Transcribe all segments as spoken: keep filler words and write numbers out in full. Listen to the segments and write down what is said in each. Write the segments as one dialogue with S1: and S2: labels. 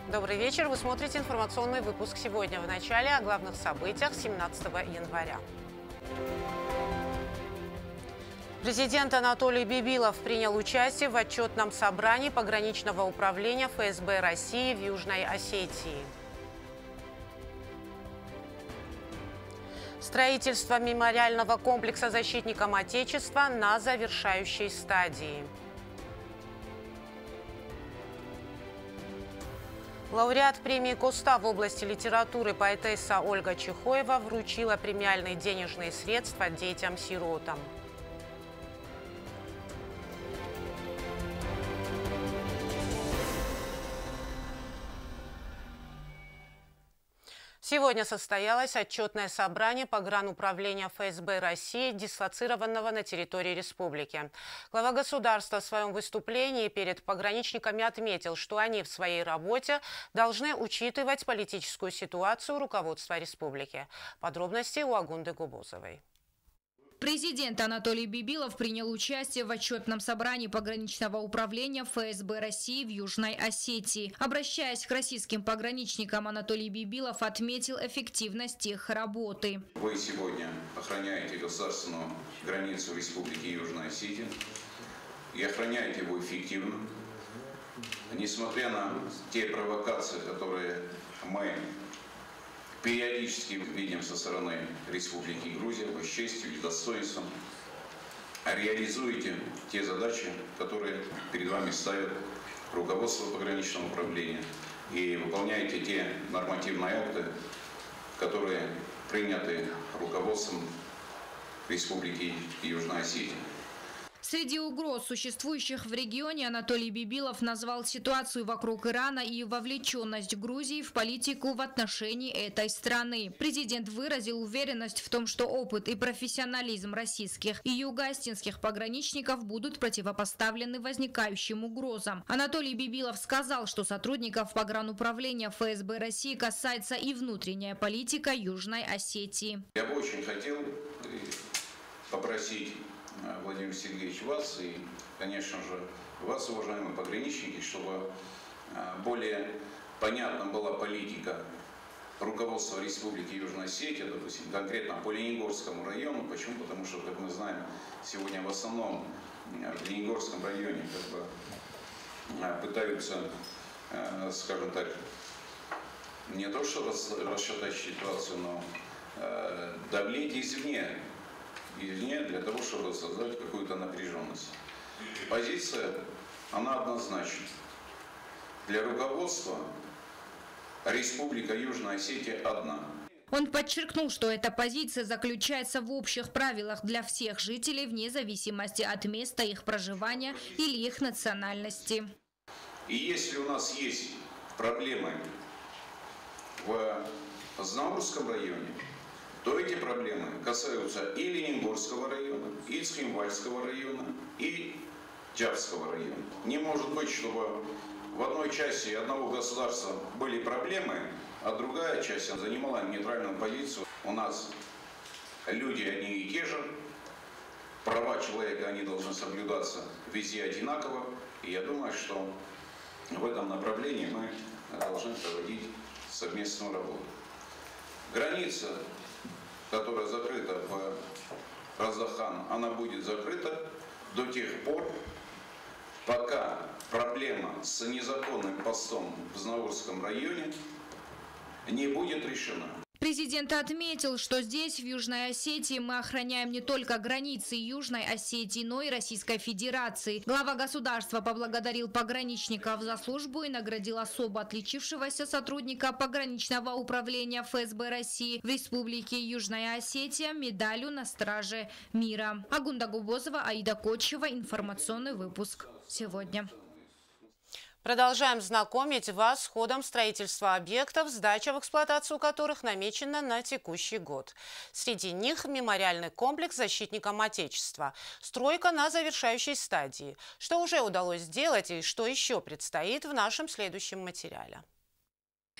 S1: Добрый вечер. Вы смотрите информационный выпуск сегодня. В начале о главных событиях семнадцатого января. Президент Анатолий Бибилов принял участие в отчетном собрании пограничного управления эф эс бэ России в Южной Осетии. Строительство мемориального комплекса защитникам Отечества на завершающей стадии. Лауреат премии КОСТА в области литературы поэтесса Ольга Чехоева вручила премиальные денежные средства детям-сиротам. Сегодня состоялось отчетное собрание погрануправления эф эс бэ России, дислоцированного на территории республики. Глава государства в своем выступлении перед пограничниками отметил, что они в своей работе должны учитывать политическую ситуацию руководства республики. Подробности у Агунды Губозовой.
S2: Президент Анатолий Бибилов принял участие в отчетном собрании пограничного управления эф эс бэ России в Южной Осетии. Обращаясь к российским пограничникам, Анатолий Бибилов отметил эффективность их работы.
S3: Вы сегодня охраняете государственную границу Республики Южная Осетия и охраняете его эффективно. Несмотря на те провокации, которые мы периодически видим со стороны Республики Грузия, вы с честью и достоинством реализуете те задачи, которые перед вами ставит руководство пограничного управления, и выполняете те нормативные акты, которые приняты руководством Республики Южная Осетия.
S2: Среди угроз, существующих в регионе, Анатолий Бибилов назвал ситуацию вокруг Ирана и вовлеченность Грузии в политику в отношении этой страны. Президент выразил уверенность в том, что опыт и профессионализм российских и юго-осетинских пограничников будут противопоставлены возникающим угрозам. Анатолий Бибилов сказал, что сотрудников погрануправления эф эс бэ России касается и внутренняя политика Южной Осетии.
S3: Я бы очень хотел попросить Владимир Сергеевич, вас и, конечно же, вас, уважаемые пограничники, чтобы более понятна была политика руководства Республики Южная Осетия, допустим, конкретно по Лениногорскому району. Почему? Потому что, как мы знаем, сегодня в основном в Лениногорском районе как бы пытаются, скажем так, не то что расшатать ситуацию, но давлеть извне. извне для того, чтобы создать какую-то напряженность. Позиция, она однозначна. Для руководства Республика Южная Осетия одна.
S2: Он подчеркнул, что эта позиция заключается в общих правилах для всех жителей вне зависимости от места их проживания или их национальности.
S3: И если у нас есть проблемы в Знаурском районе, то эти проблемы касаются и Лениногорского района, и Цхинвальского района, и Джавского района. Не может быть, чтобы в одной части одного государства были проблемы, а другая часть занимала нейтральную позицию. У нас люди одни и те же, права человека они должны соблюдаться везде одинаково. И я думаю, что в этом направлении мы должны проводить совместную работу. Граница, которая закрыта в Раздахан, она будет закрыта до тех пор, пока проблема с незаконным постом в Знаурском районе не будет решена.
S2: Президент отметил, что здесь, в Южной Осетии, мы охраняем не только границы Южной Осетии, но и Российской Федерации. Глава государства поблагодарил пограничников за службу и наградил особо отличившегося сотрудника пограничного управления эф эс бэ России в Республике Южная Осетия медалью «На страже мира». Агунда Губозова, Аида Кочева. Информационный выпуск сегодня.
S1: Продолжаем знакомить вас с ходом строительства объектов, сдача в эксплуатацию которых намечена на текущий год. Среди них мемориальный комплекс защитникам Отечества. Стройка на завершающей стадии. Что уже удалось сделать и что еще предстоит в нашем следующем материале.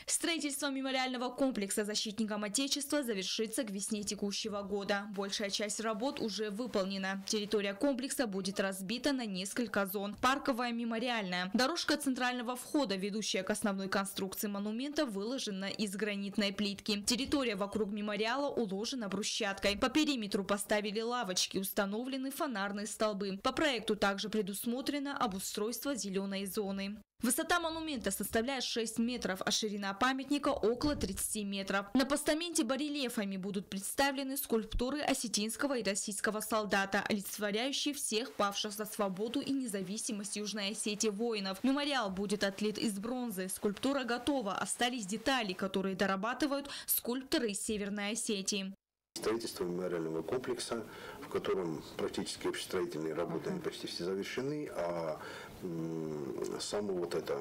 S2: Строительство мемориального комплекса защитникам Отечества завершится к весне текущего года. Большая часть работ уже выполнена. Территория комплекса будет разбита на несколько зон. Парковая, мемориальная. Дорожка центрального входа, ведущая к основной конструкции монумента, выложена из гранитной плитки. Территория вокруг мемориала уложена брусчаткой. По периметру поставили лавочки, установлены фонарные столбы. По проекту также предусмотрено обустройство зеленой зоны. Высота монумента составляет шесть метров, а ширина памятника около тридцати метров. На постаменте барельефами будут представлены скульптуры осетинского и российского солдата, олицетворяющие всех павших за свободу и независимость Южной Осетии воинов. Мемориал будет отлит из бронзы. Скульптура готова, остались детали, которые дорабатывают скульпторы из Северной Осетии.
S4: Строительство мемориального комплекса, в котором практически общестроительные работы они почти все завершены, а сам вот это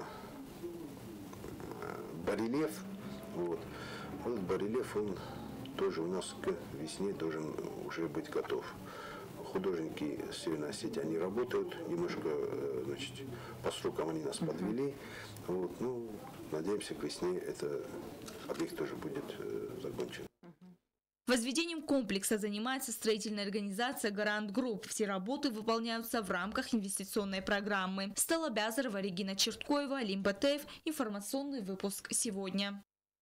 S4: барельеф, вот, вот барельеф, он тоже у нас к весне должен уже быть готов. Художники Северной Осетии, они работают, немножко, значит, по срокам они нас подвели, вот, ну, надеемся, к весне этот объект тоже будет закончен.
S2: Возведением комплекса занимается строительная организация «Гарант Групп». Все работы выполняются в рамках инвестиционной программы. Стелла Бязарова, Регина Черткоева, Алим Батеев. Информационный выпуск сегодня.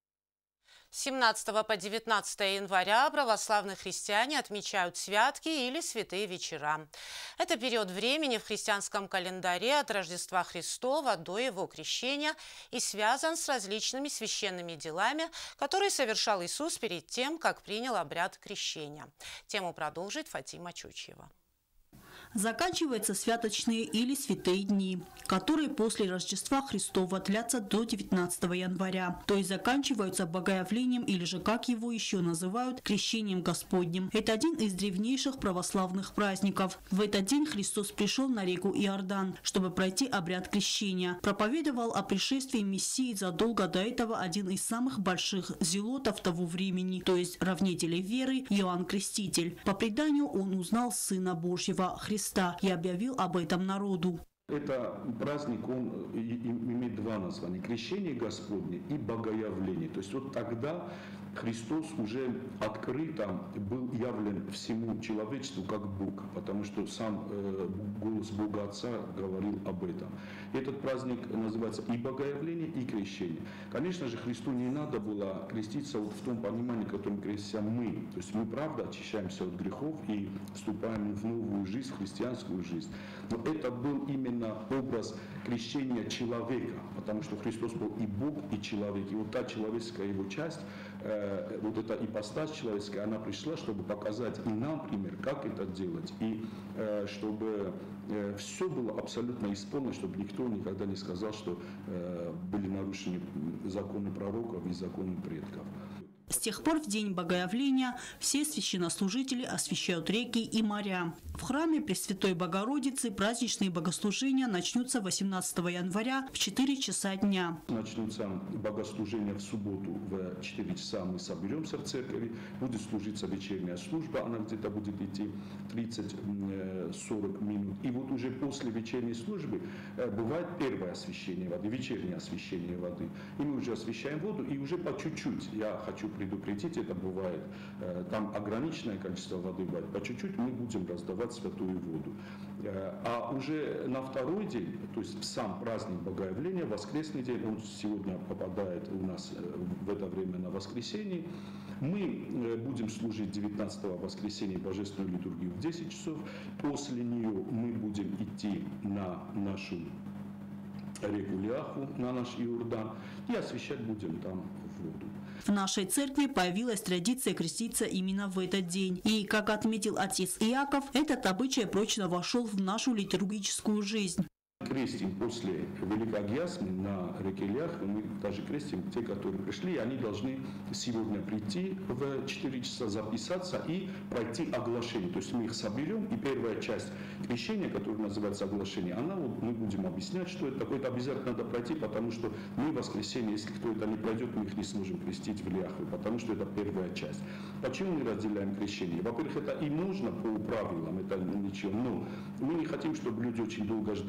S1: С семнадцатого по девятнадцатое января православные христиане отмечают святки или святые вечера. Это период времени в христианском календаре от Рождества Христова до его крещения и связан с различными священными делами, которые совершал Иисус перед тем, как принял обряд крещения. Тему продолжит Фатима Чучева.
S5: Заканчиваются святочные или святые дни, которые после Рождества Христова длятся до девятнадцатого января, то есть заканчиваются Богоявлением или же, как его еще называют, Крещением Господним. Это один из древнейших православных праздников. В этот день Христос пришел на реку Иордан, чтобы пройти обряд крещения. Проповедовал о пришествии Мессии задолго до этого один из самых больших зелотов того времени, то есть равнителей веры, Иоанн Креститель. По преданию он узнал Сына Божьего Христа и объявил об этом народу.
S6: Это праздник, он имеет два названия: крещение Господне и Богоявление. То есть вот тогда Христос уже открыто был явлен всему человечеству как Бог, потому что сам э, голос Бога Отца говорил об этом. Этот праздник называется и Богоявление, и крещение. Конечно же, Христу не надо было креститься вот в том понимании, в котором крестимся мы. То есть мы, правда, очищаемся от грехов и вступаем в новую жизнь, в христианскую жизнь. Но это был именно образ крещения человека, потому что Христос был и Бог, и человек. И вот та человеческая его часть, э, вот эта ипостась человеческая, она пришла, чтобы показать и нам пример, как это делать, и э, чтобы э, все было абсолютно исполнено, чтобы никто никогда не сказал, что э, были нарушены законы пророков и законы предков.
S5: С тех пор в день Богоявления все священнослужители освящают реки и моря. В храме Пресвятой Богородицы праздничные богослужения начнутся восемнадцатого января в четыре часа дня.
S6: Начнутся богослужения в субботу в четыре часа, мы соберемся в церкви, будет служиться вечерняя служба, она где-то будет идти тридцать-сорок минут. И вот уже после вечерней службы бывает первое освящение воды, вечернее освящение воды. И мы уже освящаем воду, и уже по чуть-чуть, я хочу предупредить, это бывает, там ограниченное количество воды бывает, по чуть-чуть мы будем раздавать святую воду. А уже на второй день, то есть в сам праздник Богоявления, воскресный день, он сегодня попадает у нас в это время на воскресенье, мы будем служить девятнадцатого воскресенья божественную литургию в десять часов, после нее мы будем идти на нашу реку Ляху, на наш Иордан, и освящать будем там воду.
S5: В нашей церкви появилась традиция креститься именно в этот день. И, как отметил отец Иаков, этот обычай прочно вошел в нашу литургическую жизнь.
S6: Крестим после Великогьясмы на реке Лях, мы даже крестим те, которые пришли, они должны сегодня прийти в четыре часа, записаться и пройти оглашение. То есть мы их соберем, и первая часть крещения, которая называется оглашение, она вот мы будем объяснять, что это такое, это обязательно надо пройти, потому что мы в воскресенье, если кто это не пройдет, мы их не сможем крестить в Ляхве, потому что это первая часть. Почему мы разделяем крещение? Во-первых, это и можно по правилам, это ничего, но мы не хотим, чтобы люди очень долго ждали, там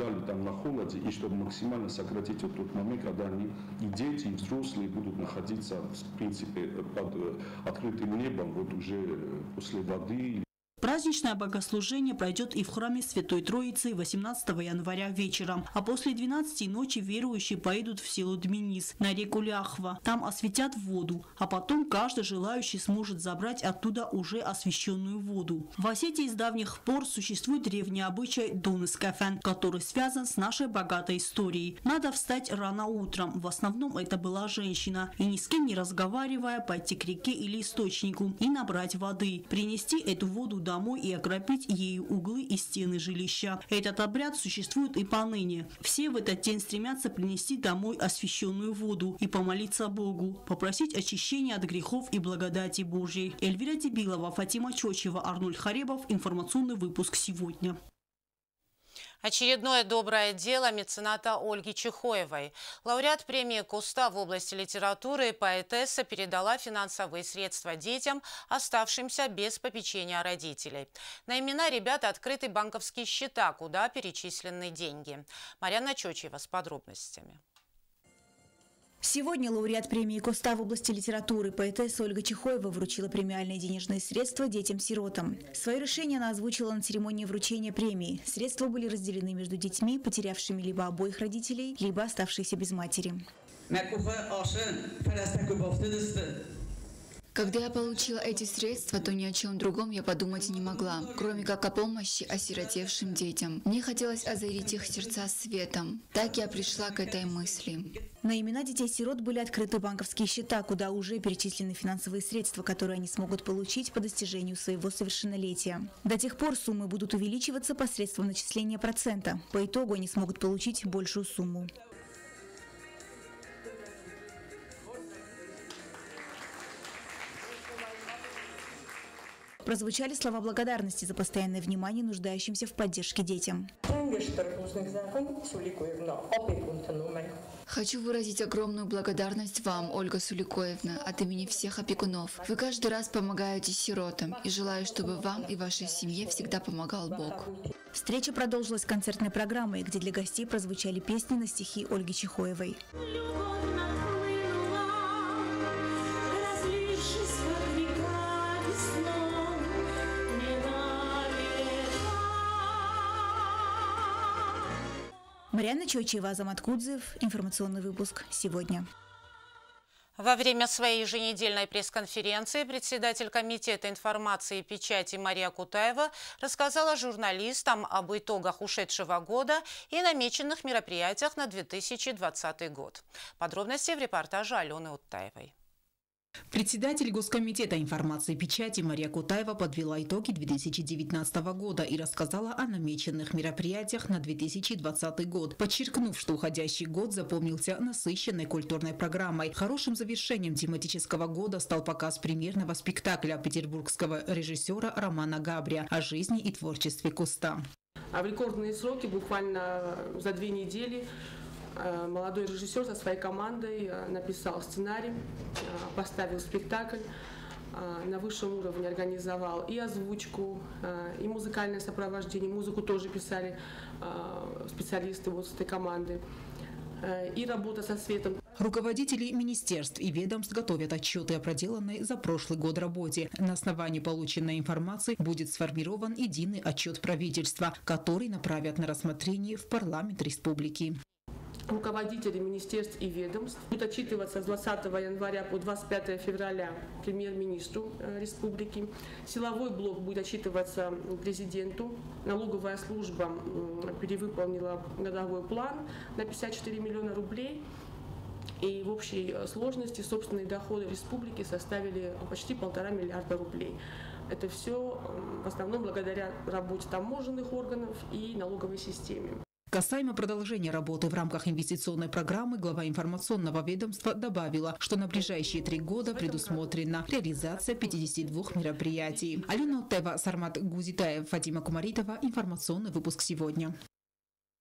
S6: на холоде, и чтобы максимально сократить вот тот момент, когда они и дети, и взрослые будут находиться, в принципе, под открытым небом, вот уже после воды.
S5: Праздничное богослужение пройдет и в храме Святой Троицы восемнадцатого января вечером. А после двенадцати ночи верующие поедут в село Дминис на реку Ляхва. Там осветят воду, а потом каждый желающий сможет забрать оттуда уже освященную воду. В Осетии с давних пор существует древний обычай Донескафен, который связан с нашей богатой историей. Надо встать рано утром, в основном это была женщина, и ни с кем не разговаривая пойти к реке или источнику и набрать воды, принести эту воду домой и окропить ею углы и стены жилища. Этот обряд существует и поныне. Все в этот день стремятся принести домой освященную воду и помолиться Богу, попросить очищения от грехов и благодати Божьей. Эльвира Дебилова, Фатима Чочева, Арнольд Харебов. Информационный выпуск сегодня.
S1: Очередное доброе дело мецената Ольги Чехоевой. Лауреат премии КОСТА в области литературы и поэтесса передала финансовые средства детям, оставшимся без попечения родителей. На имена ребят открыты банковские счета, куда перечислены деньги. Марьяна Чочева с подробностями.
S7: Сегодня лауреат премии КОСТА в области литературы поэтесса Ольга Чехоева вручила премиальные денежные средства детям-сиротам. Свое решение она озвучила на церемонии вручения премии. Средства были разделены между детьми, потерявшими либо обоих родителей, либо оставшиеся без матери.
S8: Когда я получила эти средства, то ни о чем другом я подумать не могла, кроме как о помощи осиротевшим детям. Мне хотелось озарить их сердца светом. Так я пришла к этой мысли.
S7: На имена детей-сирот были открыты банковские счета, куда уже перечислены финансовые средства, которые они смогут получить по достижению своего совершеннолетия. До тех пор суммы будут увеличиваться посредством начисления процента. По итогу они смогут получить большую сумму. Прозвучали слова благодарности за постоянное внимание нуждающимся в поддержке детям.
S8: Хочу выразить огромную благодарность вам, Ольга Суликоевна, от имени всех опекунов. Вы каждый раз помогаете сиротам, и желаю, чтобы вам и вашей семье всегда помогал Бог.
S7: Встреча продолжилась концертной программой, где для гостей прозвучали песни на стихи Ольги Чехоевой. Марьяна Чочева, Азамат Кудзев. Информационный выпуск сегодня.
S1: Во время своей еженедельной пресс-конференции председатель Комитета информации и печати Мария Кутаева рассказала журналистам об итогах ушедшего года и намеченных мероприятиях на две тысячи двадцатый год. Подробности в репортаже Алены Уттаевой.
S9: Председатель Госкомитета информации и печати Мария Кутаева подвела итоги две тысячи девятнадцатого года и рассказала о намеченных мероприятиях на две тысячи двадцатый год, подчеркнув, что уходящий год запомнился насыщенной культурной программой. Хорошим завершением тематического года стал показ премьерного спектакля петербургского режиссера Романа Габрия о жизни и творчестве КОСТА.
S10: А в рекордные сроки, буквально за две недели, молодой режиссер со своей командой написал сценарий, поставил спектакль, на высшем уровне организовал и озвучку, и музыкальное сопровождение. Музыку тоже писали специалисты вот с этой команды. И работа со светом.
S9: Руководители министерств и ведомств готовят отчеты о проделанной за прошлый год работе. На основании полученной информации будет сформирован единый отчет правительства, который направят на рассмотрение в парламент республики.
S10: Руководители министерств и ведомств будут отчитываться с двадцатого января по двадцать пятое февраля премьер-министру республики. Силовой блок будет отчитываться президенту. Налоговая служба перевыполнила годовой план на пятьдесят четыре миллиона рублей. И в общей сложности собственные доходы республики составили почти полтора миллиарда рублей. Это все в основном благодаря работе таможенных органов и налоговой системе.
S9: Касаемо продолжения работы в рамках инвестиционной программы, глава информационного ведомства добавила, что на ближайшие три года предусмотрена реализация пятидесяти двух мероприятий. Алена Уттаева, Сармат Гузитаев, Фатима Кумаритова. Информационный выпуск сегодня.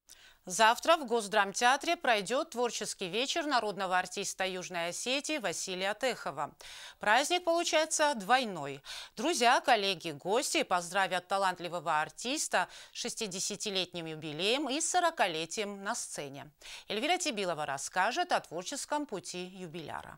S1: Завтра в Госдрамтеатре пройдет творческий вечер народного артиста Южной Осетии Василия Техова. Праздник получается двойной. Друзья, коллеги, гости поздравят талантливого артиста с шестидесятилетним юбилеем и сорокалетием на сцене. Эльвира Тибилова расскажет о творческом пути юбиляра.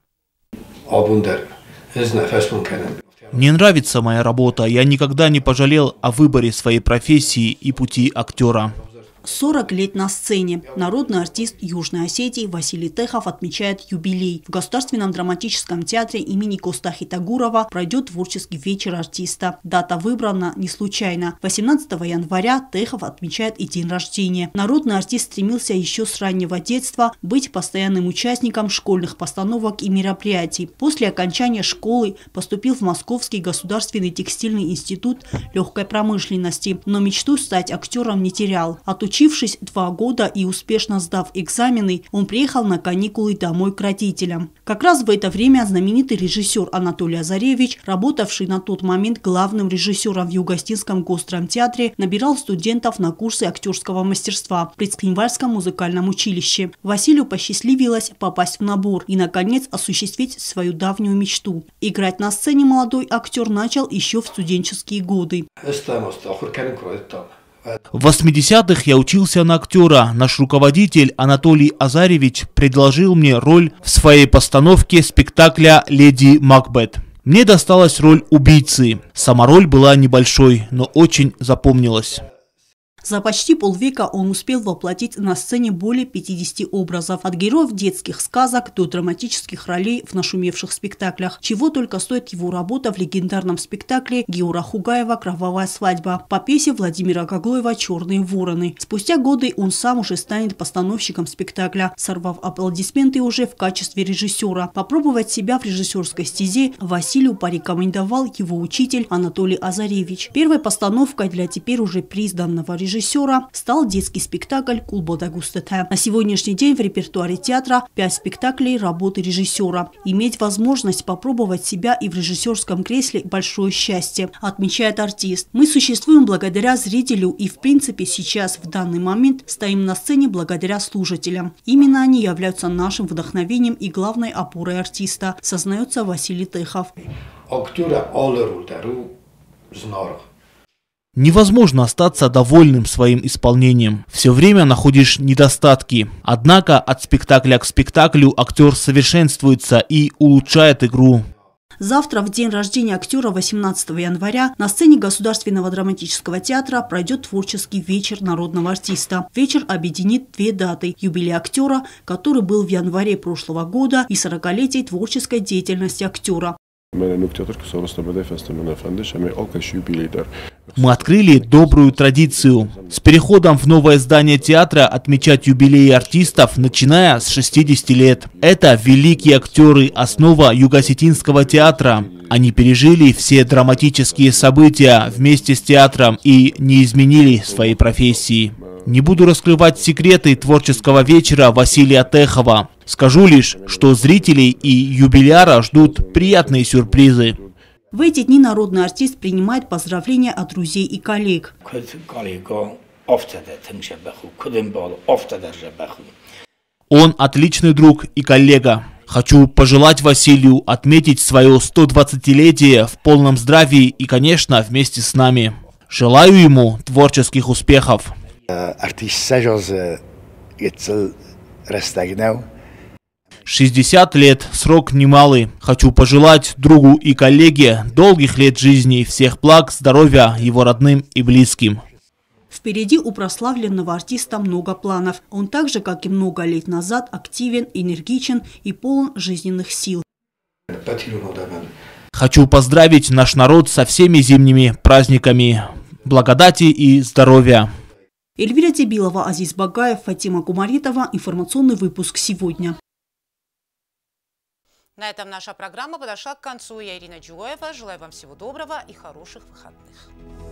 S11: Мне нравится моя работа. Я никогда не пожалел о выборе своей профессии и пути актера.
S5: сорок лет на сцене. Народный артист Южной Осетии Василий Техов отмечает юбилей. В Государственном драматическом театре имени Костахи Тагурова пройдет творческий вечер артиста. Дата выбрана не случайно. восемнадцатого января Техов отмечает и день рождения. Народный артист стремился еще с раннего детства быть постоянным участником школьных постановок и мероприятий. После окончания школы поступил в Московский государственный текстильный институт легкой промышленности, но мечту стать актером не терял. Отучившись Учившись два года и успешно сдав экзамены, он приехал на каникулы домой к родителям. Как раз в это время знаменитый режиссер Анатолий Азаревич, работавший на тот момент главным режиссером в Юго-Остинском Госдрамтеатре, набирал студентов на курсы актерского мастерства в Предскинвальском музыкальном училище. Василию посчастливилось попасть в набор и, наконец, осуществить свою давнюю мечту. Играть на сцене молодой актер начал еще в студенческие годы.
S11: В восьмидесятых я учился на актера. Наш руководитель Анатолий Азаревич предложил мне роль в своей постановке спектакля «Леди Макбет». Мне досталась роль убийцы. Сама роль была небольшой, но очень запомнилась.
S5: За почти полвека он успел воплотить на сцене более пятидесяти образов, от героев детских сказок до драматических ролей в нашумевших спектаклях. Чего только стоит его работа в легендарном спектакле Геора Хугаева «Кровавая свадьба» по пьесе Владимира Гаглоева «Черные вороны». Спустя годы он сам уже станет постановщиком спектакля, сорвав аплодисменты уже в качестве режиссера. Попробовать себя в режиссерской стезе Василию порекомендовал его учитель Анатолий Азаревич. Первой постановкой для теперь уже признанного режиссера режиссера стал детский спектакль «Кулбода Густета». На сегодняшний день в репертуаре театра пять спектаклей работы режиссера. Иметь возможность попробовать себя и в режиссерском кресле – большое счастье, отмечает артист. Мы существуем благодаря зрителю и, в принципе, сейчас, в данный момент, стоим на сцене благодаря слушателям. Именно они являются нашим вдохновением и главной опорой артиста, сознается Василий Техов.
S11: Невозможно остаться довольным своим исполнением. Все время находишь недостатки. Однако от спектакля к спектаклю актер совершенствуется и улучшает игру.
S5: Завтра, в день рождения актера, восемнадцатого января, на сцене Государственного драматического театра пройдет творческий вечер народного артиста. Вечер объединит две даты – юбилей актера, который был в январе прошлого года, и сорокалетие творческой деятельности актера.
S11: Мы открыли добрую традицию. С переходом в новое здание театра отмечать юбилеи артистов, начиная с шестидесяти лет. Это великие актеры, основа Юго-Осетинского театра. Они пережили все драматические события вместе с театром и не изменили своей профессии. Не буду раскрывать секреты творческого вечера Василия Техова. Скажу лишь, что зрителей и юбиляра ждут приятные сюрпризы.
S5: В эти дни народный артист принимает поздравления от друзей и коллег.
S11: Он отличный друг и коллега. Хочу пожелать Василию отметить свое стодвадцатилетие в полном здравии и, конечно, вместе с нами. Желаю ему творческих успехов. шестьдесят лет – срок немалый. Хочу пожелать другу и коллеге долгих лет жизни, всех благ, здоровья его родным и близким.
S5: Впереди у прославленного артиста много планов. Он так же, как и много лет назад, активен, энергичен и полон жизненных сил.
S11: Хочу поздравить наш народ со всеми зимними праздниками благодати и здоровья.
S5: Эльвира Тибилова, Азиз Багаев, Фатима Кумаритова. Информационный выпуск сегодня.
S1: На этом наша программа подошла к концу. Я Ирина Джугаева. Желаю вам всего доброго и хороших выходных.